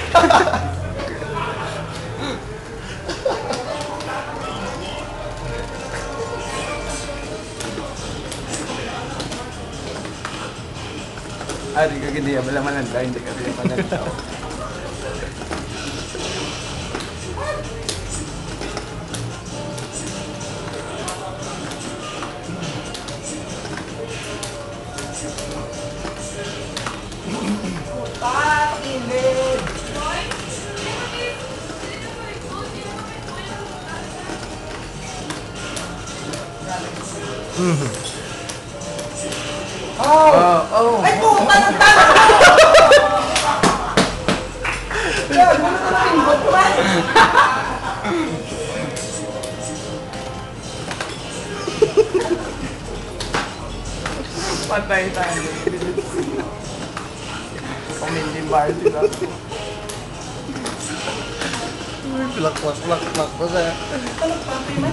Ari ka hindi ya malaman nang hindi ka din panantaw. Oh. Ay, puta ng tanga! Yan, ano na napingot man? Patay tayo. Paminding bar sila. Plak pa sa. Ano pa, man?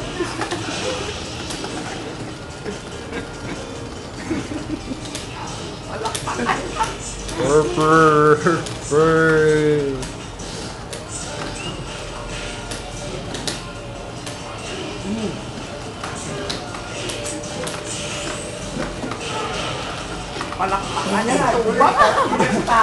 Palakpakan niya na.